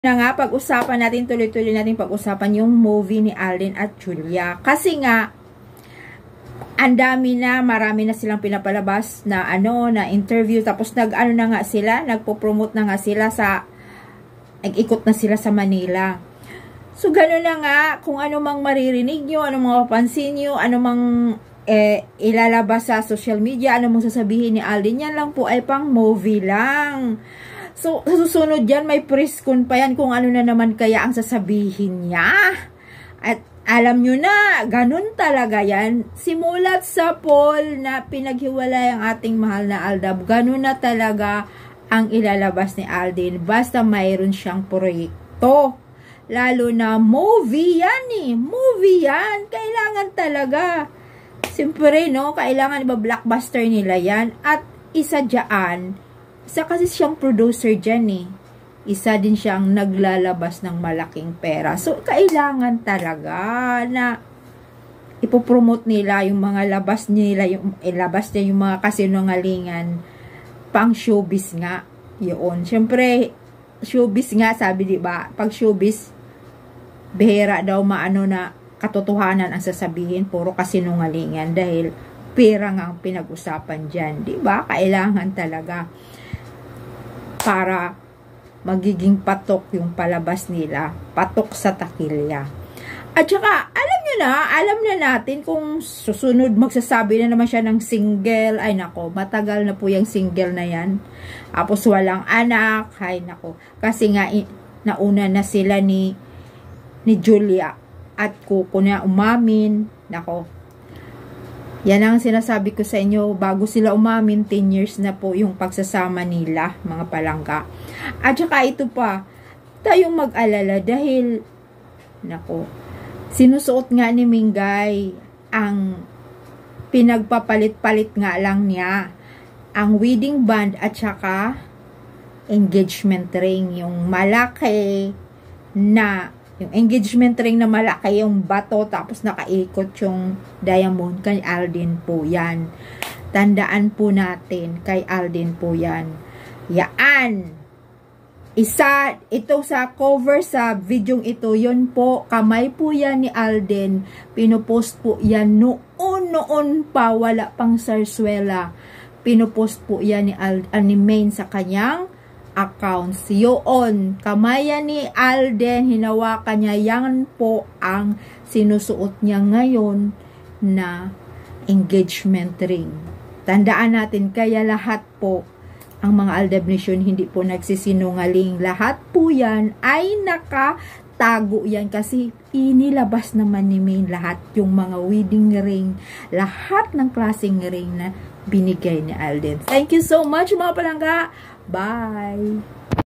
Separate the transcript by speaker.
Speaker 1: Na nga, pag-usapan natin, tuloy-tuloy natin pag-usapan yung movie ni Alden at Julia. Kasi nga, ang dami na, marami na silang pinapalabas na na interview. Tapos nag-ano na nga sila, nagpo-promote na nga sila sa, nag-ikot na sila sa Manila. So, gano'n na nga, kung ano mang maririnig nyo, ano mang mapapansin nyo, ano mang ilalabas sa social media, ano mang sasabihin ni Alden, yan lang po ay pang movie lang. So, sa susunod dyan, may preskon pa yan kung ano na naman kaya ang sasabihin niya. At alam nyo na, ganun talaga yan. Simulat sa poll na pinaghiwalay ang ating mahal na Aldab, ganun na talaga ang ilalabas ni Alden. Basta mayroon siyang proyekto. Lalo na movie yan eh. Movie yan. Kailangan talaga. Siyempre, no? Kailangan iba-blockbuster nila yan. At isa dyan, isa kasi siyang producer dyan eh. Isa din siyang naglalabas ng malaking pera. So, kailangan talaga na ipopromote nila yung mga labas nila, yung ilabas niya yung mga kasinungalingan pang showbiz nga. Yun. Siyempre, showbiz nga, sabi diba, pag showbiz, bihira daw maano na katotohanan ang sasabihin, puro kasinungalingan dahil pera nga ang pinag-usapan dyan. Diba? Kailangan talaga para magiging patok yung palabas nila, patok sa takilya. At saka, alam na natin kung susunod magsasabi na naman siya ng single, ay nako, matagal na po yung single na yan. Tapos walang anak, ay nako. Kasi nga, nauna na sila ni Julia at Coco na umamin, nako. Yan ang sinasabi ko sa inyo, bago sila umamin, 10 years na po yung pagsasama nila, mga palangga. At saka ito pa, tayong mag-alala dahil, nako, sinusuot nga ni Mingay ang pinagpapalit-palit nga lang niya, ang wedding band at saka engagement ring, yung malaki na yung engagement ring na malaki, yung bato, tapos nakaikot yung diamond, kay Alden po yan. Tandaan po natin, kay Alden po yan. Yaan. Isa, ito sa cover sa video ito, yun po, kamay po yan ni Alden. Pinupost po yan noon pa, wala pang Sarsuela. Pinupost po yan ni Maine sa kanyang accounts. Yun, kamayan ni Alden, hinawakan niya, yan po ang sinusuot niya ngayon na engagement ring. Tandaan natin, kaya lahat po, ang mga Aldab Nation, hindi po nagsisinungaling. Lahat po yan ay nakatago yan kasi inilabas naman ni Maine lahat yung mga wedding ring, lahat ng klaseng ring na binigay ni Alden. Thank you so much mga palangga. Bye!